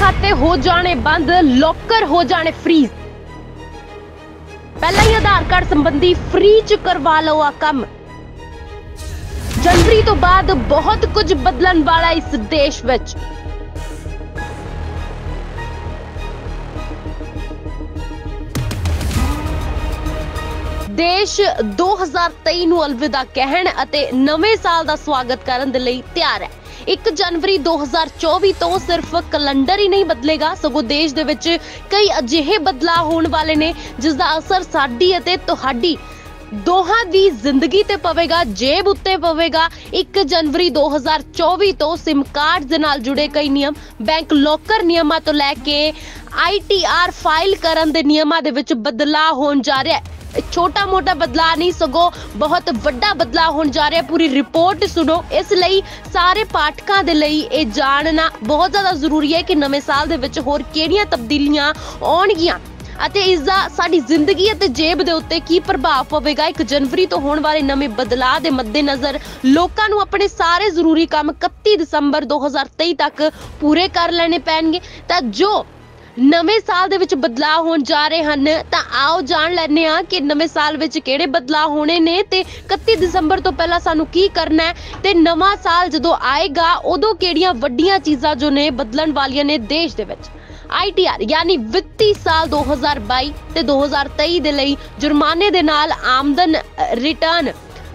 खाते हो जाने बंद, लॉकर हो जाने फ्रीज। पहला ही आधार कार्ड संबंधी फ्री च करवा लो आ कम। जनवरी तो बाद बहुत कुछ बदलन वाला इस देश विच। देश 2023 ਨੂੰ अलविदा कहण ਅਤੇ ਨਵੇਂ ਸਾਲ ਦਾ ਸਵਾਗਤ ਕਰਨ ਦੇ ਲਈ ਤਿਆਰ ਹੈ। 1 जनवरी 2024 ਤੋਂ ਸਿਰਫ ਕੈਲੰਡਰ ਹੀ ਨਹੀਂ ਬਦਲੇਗਾ, ਸਗੋਂ ਦੇਸ਼ ਦੇ ਵਿੱਚ ਕਈ ਅਜਿਹੇ ਬਦਲਾਅ ਹੋਣ ਵਾਲੇ ਨੇ ਜਿਸ ਦਾ ਅਸਰ ਸਾਡੀ ਅਤੇ ਤੁਹਾਡੀ ਦੋਹਾਂ ਦੀ ਜ਼ਿੰਦਗੀ ਤੇ ਪਵੇਗਾ, ਜੇਬ ਉੱਤੇ ਪਵੇਗਾ। 1 जनवरी 2024 ਤੋਂ ਸਿਮ ਕਾਰਡ ਦੇ ਨਾਲ ਜੁੜੇ ਕਈ ਨਿਯਮ, ਬੈਂਕ ਲੋਕਰ ਨਿਯਮਾਂ ਤੋਂ ਲੈ ਕੇ ITR ਫਾਈਲ ਕਰਨ ਦੇ ਨਿਯਮਾਂ ਦੇ ਵਿੱਚ ਬਦਲਾਅ ਹੋਣ ਜਾ ਰਿਹਾ ਹੈ। छोटा मोटा बदलाव नहीं, सगों बहुत वड्डा बदलाव होने जा रहा है। पूरी रिपोर्ट सुनो, इसलिए सारे पाठकों के लिए ये जानना बहुत ज़्यादा जरूरी है कि नवे साल दे विच होर किहड़ियां तब्दीलियां आउणगियां ਅਤੇ ਇਸ ਦਾ ਸਾਡੀ ਜ਼ਿੰਦਗੀ ਅਤੇ ਜੇਬ ਦੇ ਉੱਤੇ ਕੀ ਪ੍ਰਭਾਵ ਪਵੇਗਾ। 1 ਜਨਵਰੀ ਤੋਂ ਹੋਣ ਵਾਲੇ ਨਵੇਂ ਬਦਲਾਅ ਦੇ ਮੱਦੇਨਜ਼ਰ ਲੋਕਾਂ ਨੂੰ ਆਪਣੇ ਸਾਰੇ ਜ਼ਰੂਰੀ ਕੰਮ 31 ਦਸੰਬਰ 2023 ਤੱਕ ਪੂਰੇ ਕਰ ਲੈਣੇ ਪੈਣਗੇ। ਤਾਂ ਜੋ ਨਵੇਂ ਸਾਲ ਦੇ ਵਿੱਚ ਬਦਲਾਅ ਹੋਣ ਜਾ ਰਹੇ ਹਨ, ਤਾਂ ਆਓ ਜਾਣ ਲੈਂਦੇ ਹਾਂ ਕਿ ਨਵੇਂ ਸਾਲ ਵਿੱਚ ਕਿਹੜੇ ਬਦਲਾਅ ਹੋਣੇ ਨੇ ਤੇ 31 ਦਸੰਬਰ ਤੋਂ ਪਹਿਲਾਂ ਸਾਨੂੰ ਕੀ ਕਰਨਾ ਹੈ ਤੇ ਨਵਾਂ ਸਾਲ ਜਦੋਂ ਆਏਗਾ ਉਦੋਂ ਕਿਹੜੀਆਂ ਵੱਡੀਆਂ ਚੀਜ਼ਾਂ ਜੋ ਨੇ ਬਦਲਣ ਵਾਲੀਆਂ ਨੇ ਦੇਸ਼ ਦੇ ਵਿੱਚ। ITR यानी ਵਿੱਤੀ ਸਾਲ 2022 ਤੇ 2023 ਦੇ ਲਈ ਜੁਰਮਾਨੇ ਦੇ ਨਾਲ ਆਮਦਨ ਰਿਟਰਨ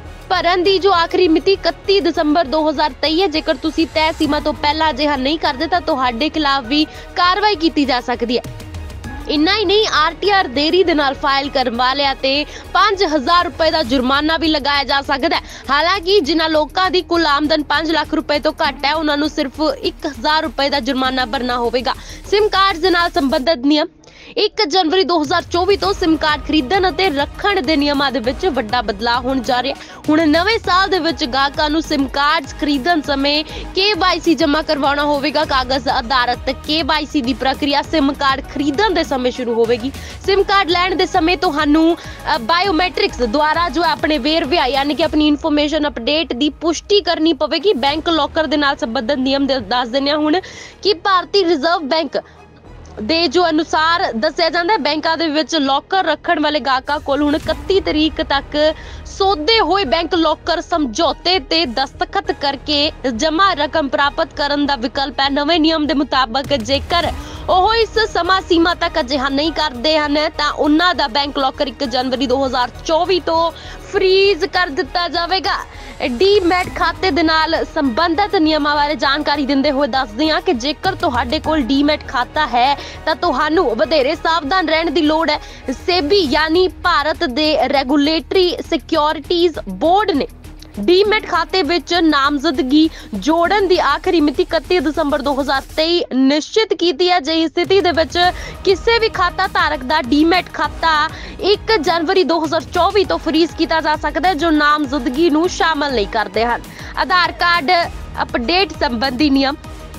ਭਰਨ ਦੀ ਜੋ ਆਖਰੀ ਮਿਤੀ 31 ਦਸੰਬਰ 2023 ਹੈ। ਜੇਕਰ ਤੁਸੀਂ ਤੈਅ ਸੀਮਾ ਤੋਂ ਪਹਿਲਾਂ ਅਜਿਹਾ ਨਹੀਂ ਕਰਦੇ ਤਾਂ ਤੁਹਾਡੇ ਖਿਲਾਫ ਵੀ ਕਾਰਵਾਈ ਕੀਤੀ ਜਾ ਸਕਦੀ ਹੈ। ਇੰਨਾ ਹੀ ਨਹੀਂ, RTR ਦੇਰੀ ਦੇ ਨਾਲ ਫਾਈਲ ਕਰਨ ਵਾਲਿਆਂ ਤੇ 5000 ਰੁਪਏ ਦਾ ਜੁਰਮਾਨਾ ਵੀ ਲਗਾਇਆ ਜਾ ਸਕਦਾ ਹੈ। ਹਾਲਾਂਕਿ ਜਿਨ੍ਹਾਂ ਲੋਕਾਂ ਦੀ ਕੁੱਲ ਆਮਦਨ 5 ਲੱਖ ਰੁਪਏ ਤੋਂ ਘੱਟ ਹੈ ਉਹਨਾਂ ਨੂੰ ਸਿਰਫ 1000 ਰੁਪਏ ਦਾ ਜੁਰਮਾਨਾ ਭਰਨਾ ਹੋਵੇਗਾ। ਸਿਮ ਕਾਰਡ ਦੇ ਨਾਲ ਸੰਬੰਧਿਤ ਨਿਯਮ 1 ਜਨਵਰੀ 2024 ਤੋਂ ਸਿਮ ਕਾਰਡ ਖਰੀਦਣ ਅਤੇ ਰੱਖਣ ਦੇ ਨਿਯਮਾਂ ਦੇ ਵਿੱਚ ਵੱਡਾ ਬਦਲਾਅ ਹੋਣ ਜਾ ਰਿਹਾ ਹੈ। ਹੁਣ ਨਵੇਂ ਸਾਲ ਦੇ ਵਿੱਚ ਗਾਹਕਾਂ ਨੂੰ ਸਿਮ ਕਾਰਡਸ ਖਰੀਦਣ ਸਮੇਂ KYC ਜਮ੍ਹਾਂ ਕਰਵਾਉਣਾ ਹੋਵੇਗਾ। ਕਾਗਜ਼ ਆਧਾਰਿਤ KYC ਦੀ ਪ੍ਰਕਿਰਿਆ ਸਿਮ ਕਾਰਡ ਖਰੀਦਣ ਦੇ ਸਮੇਂ ਸ਼ੁਰੂ ਹੋਵੇਗੀ। ਸਿਮ ਕਾਰਡ ਲੈਣ ਦੇ ਸਮੇਂ ਤੁਹਾਨੂੰ ਬਾਇਓਮੈਟ੍ਰਿਕਸ ਦੁਆਰਾ ਜੋ ਆਪਣੇ ਵੇਰਵੇ ਯਾਨੀ ਕਿ ਆਪਣੀ ਇਨਫੋਰਮੇਸ਼ਨ ਅਪਡੇਟ ਦੀ ਪੁਸ਼ਟੀ ਕਰਨੀ ਪਵੇਗੀ। ਬੈਂਕ ਲੋਕਰ ਦੇ ਨਾਲ ਸੰਬੰਧਿਤ ਨਿਯਮ ਦੱਸ ਦਿੰਦੇ ਹਾਂ ਹੁਣ ਕਿ ਭਾਰਤੀ ਰਿਜ਼ਰਵ ਬੈਂਕ ਦੇ ਜੋ ਅਨੁਸਾਰ ਦੱਸਿਆ ਜਾਂਦਾ ਹੈ, ਬੈਂਕਾਂ ਦੇ ਵਿੱਚ ਲੋਕਰ ਰੱਖਣ ਵਾਲੇ ਗਾਹਕਾਂ ਕੋਲ ਹੁਣ 31 ਤਰੀਕ ਤੱਕ ਸੌਦੇ ਹੋਏ ਬੈਂਕ ਲੋਕਰ ਸਮਝੌਤੇ ਤੇ ਦਸਤਖਤ ਕਰਕੇ ਜਮ੍ਹਾਂ ਰਕਮ ਪ੍ਰਾਪਤ ਕਰਨ ਦਾ ਵਿਕਲਪ ਹੈ। ਨਵੇਂ ਨਿਯਮ ਦੇ ਮੁਤਾਬਕ ਜੇਕਰ ਉਹ ਇਸ ਸਮਾਂ ਸੀਮਾ ਤੱਕ ਅਜਿਹਾ ਨਹੀਂ ਕਰਦੇ ਹਨ ਤਾਂ ਉਹਨਾਂ ਦਾ ਬੈਂਕ ਲੋਕਰ 1 ਜਨਵਰੀ 2024 ਤੋਂ ਫ੍ਰੀਜ਼ ਕਰ ਦਿੱਤਾ ਜਾਵੇਗਾ। ਡੀਮੈਟ ਖਾਤੇ ਦੇ ਨਾਲ ਸੰਬੰਧਿਤ ਨਿਯਮਾਂ ਬਾਰੇ ਜਾਣਕਾਰੀ ਦਿੰਦੇ ਹੋਏ ਦੱਸਦੇ ਹਾਂ ਕਿ ਜੇਕਰ ਤੁਹਾਡੇ ਕੋਲ ਡੀਮੈਟ ਖਾਤਾ ਹੈ ਤਾਂ ਤੁਹਾਨੂੰ ਵਧੇਰੇ ਸਾਵਧਾਨ ਰਹਿਣ ਦੀ ਲੋੜ ਹੈ। ਸੇਬੀ ਯਾਨੀ ਭਾਰਤ ਦੇ ਰੈਗੂਲੇਟਰੀ ਸਿਕਿਉਰਿਟੀਜ਼ ਬੋਰਡ ਨੇ ਡੀਮੈਟ ਖਾਤੇ ਵਿੱਚ ਨਾਮਜ਼ਦਗੀ ਜੋੜਨ ਦੀ ਆਖਰੀ ਮਿਤੀ 31 ਦਸੰਬਰ 2023 ਨਿਸ਼ਚਿਤ ਕੀਤੀ ਹੈ। ਅਜਿਹੀ ਸਥਿਤੀ ਦੇ ਵਿੱਚ ਕਿਸੇ ਵੀ ਖਾਤਾ ਧਾਰਕ ਦਾ ਡੀਮੈਟ ਖਾਤਾ 1 ਜਨਵਰੀ 2024 ਤੋਂ ਫਰੀਜ਼ ਕੀਤਾ ਜਾ ਸਕਦਾ ਹੈ ਜੋ ਨਾਮਜ਼ਦਗੀ ਨੂੰ ਸ਼ਾਮਲ ਨਹੀਂ ਕਰਦੇ ਹਨ। ਆਧਾਰ ਕਾਰਡ ਅਪਡੇਟ ਸੰਬੰਧੀ ਨਿਯਮ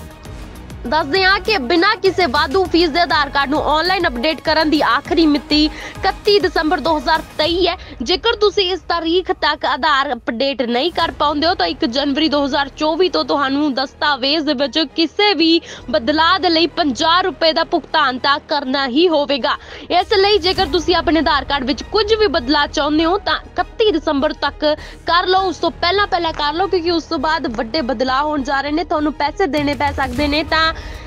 ਦੱਸਦੇ ਹਾਂ ਕਿ ਬਿਨਾਂ ਕਿਸੇ ਵਾਧੂ ਫੀਸ ਦੇ ਆਧਾਰ ਕਾਰਡ ਨੂੰ ਆਨਲਾਈਨ ਅਪਡੇਟ ਕਰਨ ਦੀ ਆਖਰੀ ਮਿਤੀ 31 ਦਸੰਬਰ 2023 ਹੈ। ਜੇਕਰ ਤੁਸੀਂ ਇਸ ਤਾਰੀਖ ਤੱਕ ਆਧਾਰ ਅਪਡੇਟ ਨਹੀਂ ਕਰ ਪਾਉਂਦੇ ਹੋ ਤਾਂ 1 ਜਨਵਰੀ 2024 ਤੋਂ ਤੁਹਾਨੂੰ ਦਸਤਾਵੇਜ਼ ਦੇ ਵਿੱਚ ਕਿਸੇ ਵੀ ਬਦਲਾਅ ਦੇ ਲਈ 50 ਰੁਪਏ ਦਾ ਭੁਗਤਾਨ ਤਾਂ ਕਰਨਾ ਹੀ ਹੋਵੇਗਾ। ਇਸ ਲਈ ਜੇਕਰ ਤੁਸੀਂ ਆਪਣੇ ਆਧਾਰ ਕਾਰਡ ਵਿੱਚ ਕੁਝ ਵੀ ਬਦਲਾਅ ਚਾਹੁੰਦੇ ਹੋ ਤਾਂ 31 ਦਸੰਬਰ ਤੱਕ ਕਰ ਲਓ, ਉਸ ਤੋਂ ਪਹਿਲਾਂ ਕਰ ਲਓ ਕਿਉਂਕਿ ਉਸ ਤੋਂ ਬਾਅਦ ਵੱਡੇ ਬਦਲਾਅ ਹੋਣ ਜਾ ਰਹੇ ਨੇ, ਤੁਹਾਨੂੰ ਪੈਸੇ ਦੇਣੇ ਪੈ ਸਕਦੇ ਨੇ। ਤਾਂ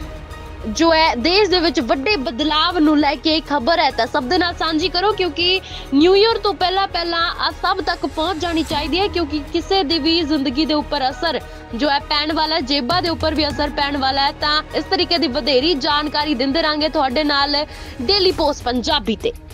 ਜੋ ਹੈ ਦੇਸ਼ ਦੇ ਵਿੱਚ ਵੱਡੇ ਬਦਲਾਵ ਨੂੰ ਲੈ ਕੇ ਖਬਰ ਹੈ ਤਾਂ ਸਭ ਦੇ ਨਾਲ ਸਾਂਝੀ ਕਰੋ ਕਿਉਂਕਿ ਨਿਊ ਈਅਰ ਤੋਂ ਪਹਿਲਾਂ ਆ ਸਭ ਤੱਕ ਪਹੁੰਚ ਜਾਣੀ ਚਾਹੀਦੀ ਹੈ ਕਿਉਂਕਿ ਕਿਸੇ ਦੀ ਵੀ ਜ਼ਿੰਦਗੀ ਦੇ ਉੱਪਰ ਅਸਰ ਜੋ ਹੈ ਪੈਣ ਵਾਲਾ ਹੈ, ਜੇਬਾਂ ਦੇ ਉੱਪਰ ਵੀ ਅਸਰ ਪੈਣ ਵਾਲਾ ਹੈ। ਤਾਂ ਇਸ ਤਰੀਕੇ ਦੀ ਵਧੇਰੀ ਜਾਣਕਾਰੀ ਦਿੰਦੇ ਰਾਂਗੇ ਤੁਹਾਡੇ ਨਾਲ ਡੇਲੀ ਪੋਸਟ ਪੰਜਾਬੀ ਤੇ।